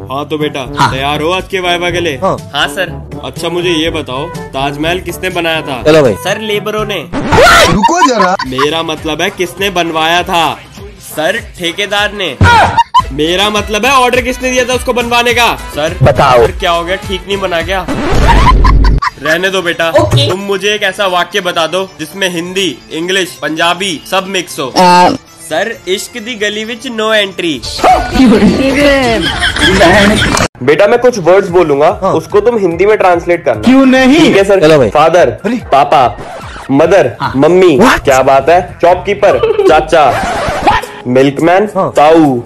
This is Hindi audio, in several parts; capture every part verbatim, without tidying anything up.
हाँ तो बेटा हाँ। तैयार हो आज के वाइवा के लिए? हाँ, हाँ सर। अच्छा मुझे ये बताओ, ताजमहल किसने बनाया था? चलो भाई। सर लेबरों ने। रुको जरा, मेरा मतलब है किसने बनवाया था? सर ठेकेदार ने। मेरा मतलब है ऑर्डर किसने दिया था उसको बनवाने का? सर बताओ। सर क्या हो गया, ठीक नहीं बना क्या? रहने दो बेटा। okay. तुम मुझे एक ऐसा वाक्य बता दो जिसमें हिंदी, इंग्लिश, पंजाबी सब मिक्स हो। सर इश्क दी गली विच नो एंट्री। बेटा मैं कुछ वर्ड्स बोलूंगा, हाँ। उसको तुम हिंदी में ट्रांसलेट करना। क्यों नहीं? ठीक है सर। चलो भाई। फादर, पापा, मदर, मम्मी, क्या बात है, शॉपकीपर, चाचा, मिल्कमैन, हाँ। ताऊ,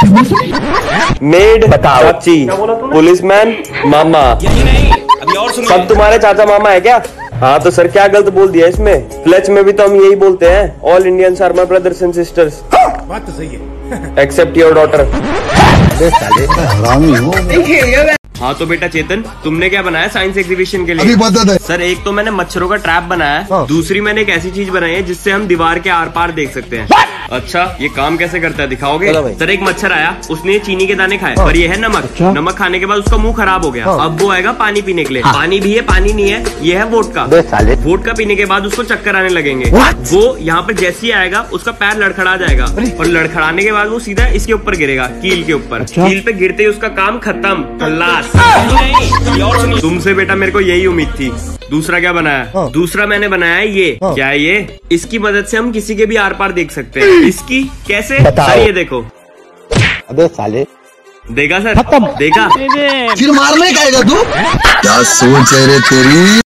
मेड, चाची, पुलिसमैन, मामा। अभी और सुनिए। सब तुम्हारे चाचा मामा है क्या? हाँ तो सर क्या गलत बोल दिया इसमें? फ्लेच में भी तो हम यही बोलते हैं, all Indians are my brothers and sisters. बात तो सही है। Except your daughter. हरामी हो। हाँ तो बेटा चेतन, तुमने क्या बनाया साइंस एग्जीबिशन के लिए? अभी बता दे। सर एक तो मैंने मच्छरों का ट्रैप बनाया, हाँ। दूसरी मैंने एक ऐसी चीज बनाई है जिससे हम दीवार के आर पार देख सकते हैं। अच्छा ये काम कैसे करता है दिखाओगे? चलो भाई। सर एक मच्छर आया, उसने चीनी के दाने खाए, हाँ। पर ये है नमक। अच्छा। नमक खाने के बाद उसका मुंह खराब हो गया। हाँ। अब वो आएगा पानी पीने के लिए। हाँ। पानी भी है, पानी नहीं है, ये है वोडका। साले। वोडका पीने के बाद उसको चक्कर आने लगेंगे। What? वो यहाँ पर जैसे ही आएगा उसका पैर लड़खड़ा जाएगा, और लड़खड़ाने के बाद वो सीधा इसके ऊपर गिरेगा, कील के ऊपर। अच्छा। कील पे गिरते ही उसका काम खत्म, खल्लास। अभी और सुनिए। तुमसे बेटा मेरे को यही उम्मीद थी। दूसरा क्या बनाया? हाँ। दूसरा मैंने बनाया है ये। हाँ। क्या है ये? इसकी मदद से हम किसी के भी आर पार देख सकते हैं। इसकी कैसे? बताओ। सर ये देखो। अबे साले। देखा सर? देखा? फिर मारने का आएगा तू? क्या सोच है रे तेरी?